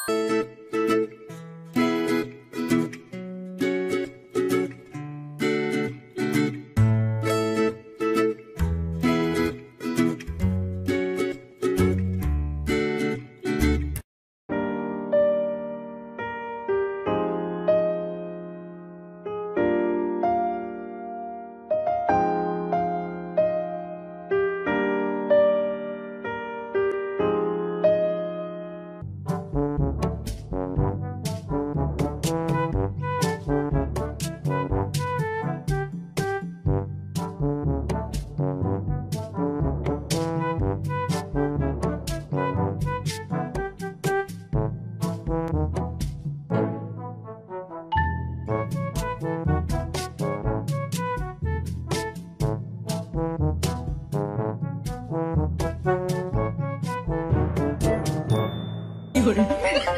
有人。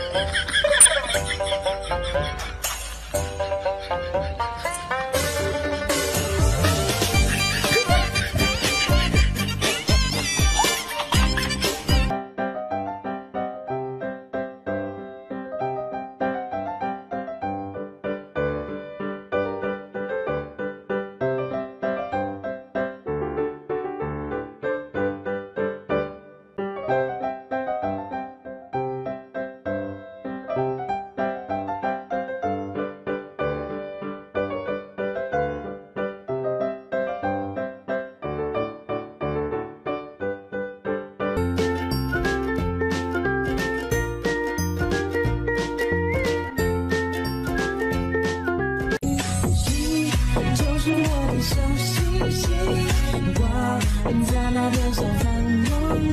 在那天上繁荣。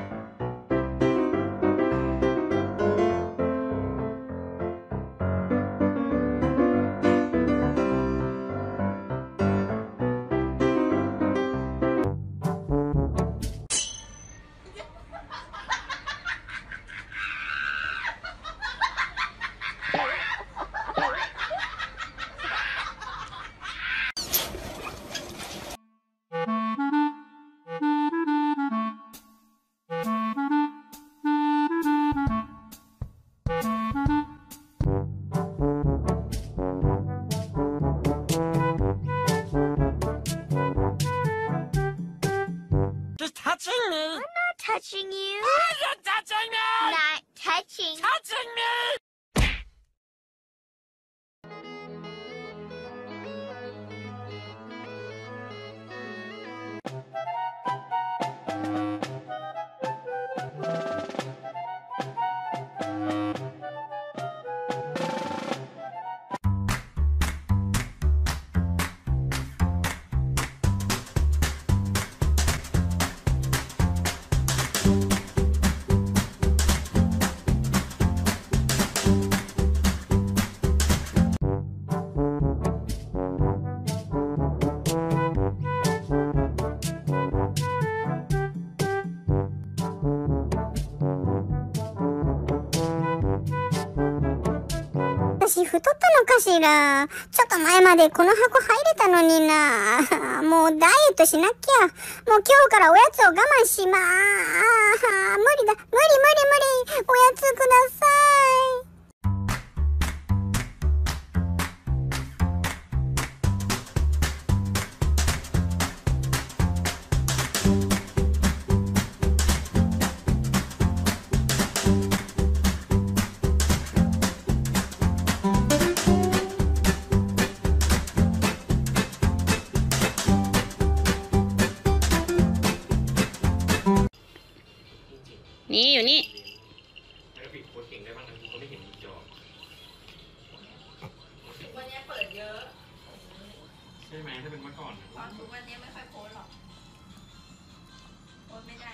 Touching me? I'm not touching you. You're touching me! Not touching. Touching me! 私太ったのかしら。ちょっと前までこの箱入れたのにな。もうダイエットしなきゃ。もう今日からおやつを我慢しまー。無理だ。無理無理無理。おやつください。 นี่อยู่นี่วันนี้เปิดเยอะใช่ไหมถ้าเป็นเมื่อก่อนความทุกวันนี้ไม่ค่อยโพสหรอกโพสไม่ได้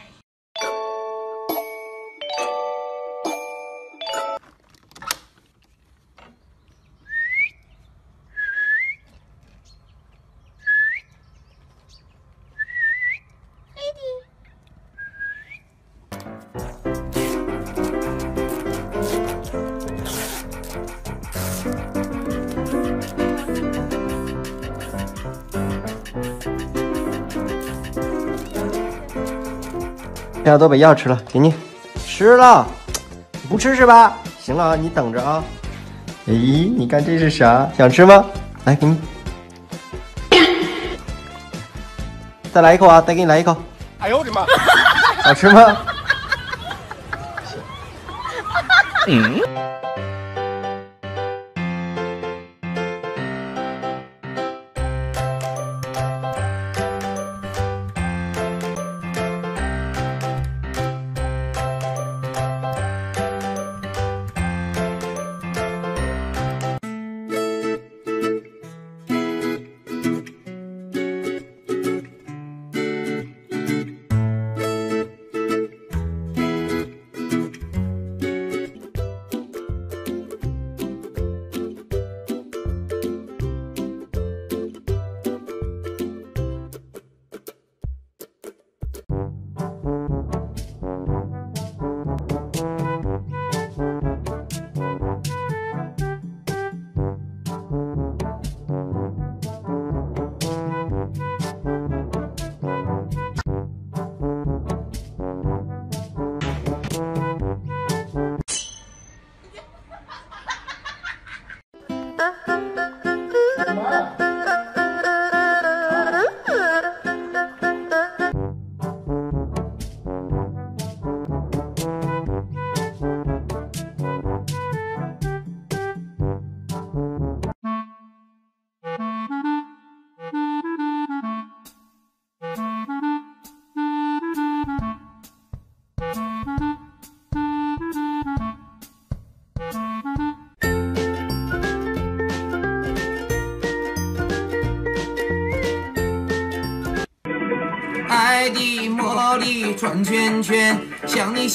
现在都把药吃了，给你吃了，不吃是吧？行。 行了啊，你等着啊。咦，你看这是啥？想吃吗？来，给你。再来一口啊！再给你来一口。 哎呦我的妈！ 好吃吗？嗯。 爱的魔力转圈圈，像你。